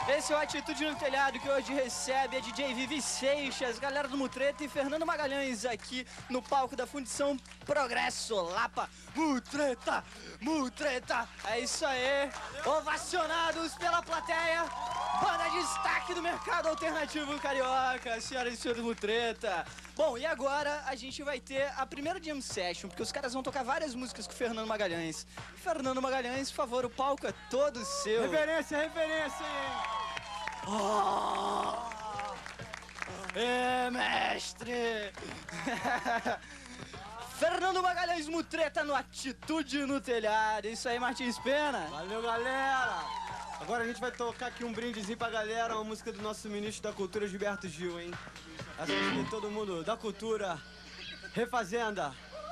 Esse é o Atitude no Telhado, que hoje recebe a DJ Vivi Seixas, galera do Mutreta e Fernando Magalhães aqui no palco da Fundição Progresso Lapa. Mutreta! Mutreta! É isso aí! Ovacionados pela plateia, banda de destaque do mercado alternativo carioca, senhoras e senhores do Mutreta. Bom, e agora a gente vai ter a primeira jam session, porque os caras vão tocar várias músicas com o Fernando Magalhães. Fernando Magalhães, por favor, o palco é todo seu. Referência, referência, hein? Oh! Mestre! Fernando Magalhães Mutreta no Atitude no Telhado. Isso aí, Martins Pena. Valeu, galera! Agora a gente vai tocar aqui um brindezinho pra galera, uma música do nosso ministro da Cultura, Gilberto Gil, hein? Essa música de todo mundo da cultura. Refazenda.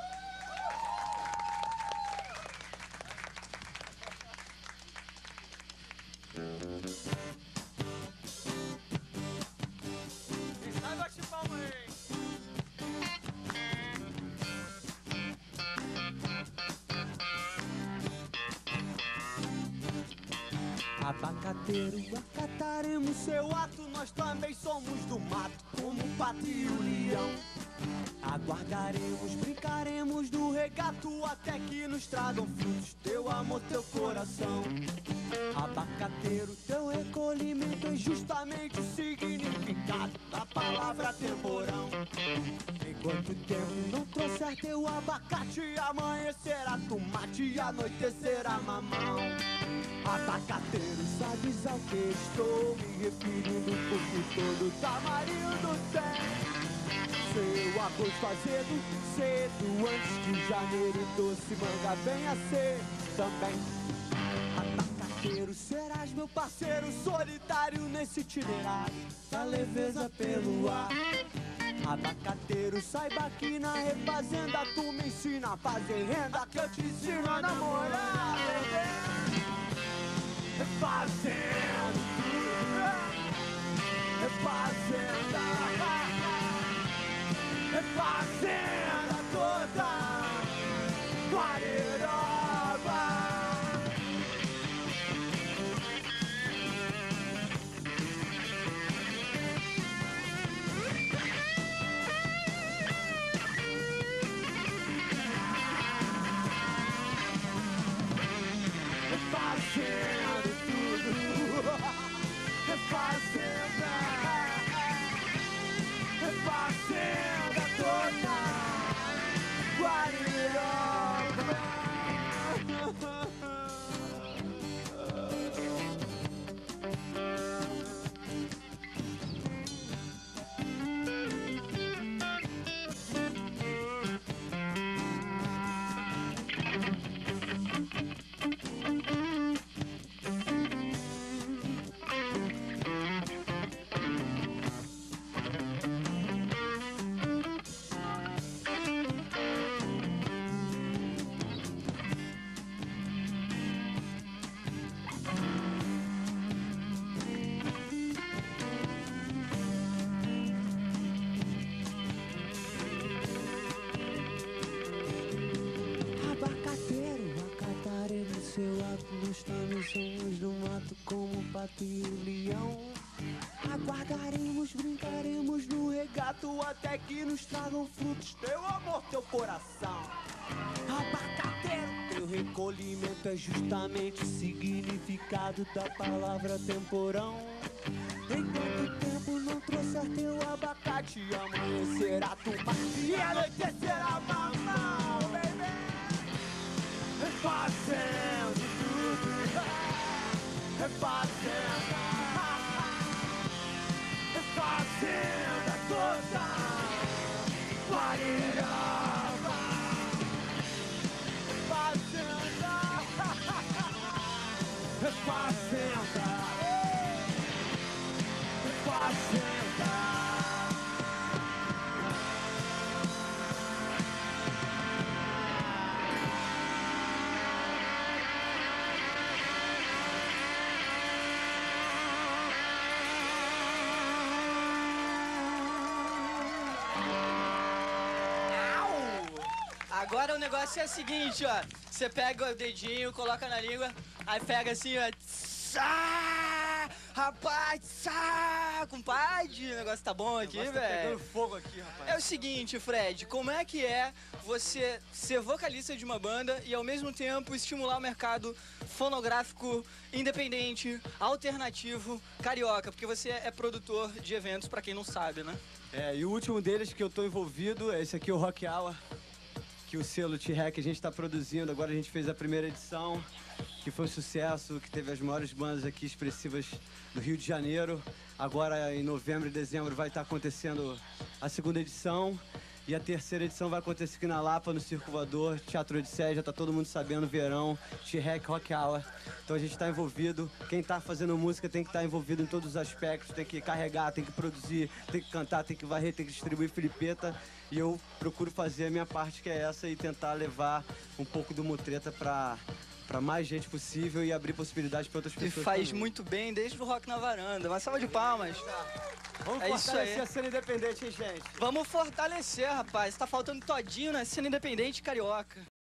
Abacateiro, acataremos seu ato, nós também somos do mato, como o pato e o leão. Aguardaremos, brincaremos no regato, até que nos tragam frutos, teu amor, teu coração. Abacateiro, teu recolhimento é justamente o significado da palavra temporão. Enquanto o tempo não trouxer teu abacate, amanhecerá tomate e anoitecerá mamão. Abacateiro, sabes ao que estou me referindo, porque todo tamarindo tem seu agosto azedo, cedo, antes que janeiro e doce manga venha a ser também. Abacateiro, serás meu parceiro solitário nesse itinerário da leveza pelo ar. Abacateiro, saiba que na refazenda tu me ensina a fazer renda, que eu te ensino a namorar, bebê. Refazendo tudo, refazenda, refazenda toda, Guariroba. Refazendo tudo, refazenda, refazenda toda, Guariroba. Somos do mato como o pato e o leão. Aguardaremos, brincaremos no regato, até que nos tragam frutos, teu amor, teu coração. Abacateiro, teu recolhimento é justamente o significado da palavra temporão. Enquanto o tempo não trouxer teu abacate, amanhecerá tomate e anoitecerá mamão, baby. Refazendo tudo, refazenda, refazenda toda, Guariroba. Refazenda, refazenda, refazenda. Agora o negócio é o seguinte, ó. Você pega o dedinho, coloca na língua, aí pega assim, ó. Tsá! Rapaz, compadre, o negócio tá bom aqui, velho. Tá pegando fogo aqui, rapaz. É o seguinte, Fred, como é que é você ser vocalista de uma banda e ao mesmo tempo estimular o mercado fonográfico independente, alternativo, carioca? Porque você é produtor de eventos, pra quem não sabe, né? E o último deles que eu tô envolvido é esse aqui, o Rock Hour, que o selo T-Rec a gente tá produzindo. Agora a gente fez a primeira edição, que foi um sucesso, que teve as maiores bandas aqui expressivas do Rio de Janeiro. Agora em novembro e dezembro vai estar acontecendo a segunda edição. E a terceira edição vai acontecer aqui na Lapa, no Circo Voador, Teatro Odisseia, já tá todo mundo sabendo, verão, T-Rec, Rock Hour. Então a gente tá envolvido, quem tá fazendo música tem que estar envolvido em todos os aspectos, tem que carregar, tem que produzir, tem que cantar, tem que varrer, tem que distribuir filipeta. E eu procuro fazer a minha parte, que é essa, e tentar levar um pouco do Mutreta pra mais gente possível e abrir possibilidades para outras pessoas. E faz também. muito bem desde o Rock na Varanda. Uma salva de palmas. Vamos É isso fortalecer aí. a cena independente, hein, gente? Vamos fortalecer, rapaz. Tá faltando todinho na cena independente carioca.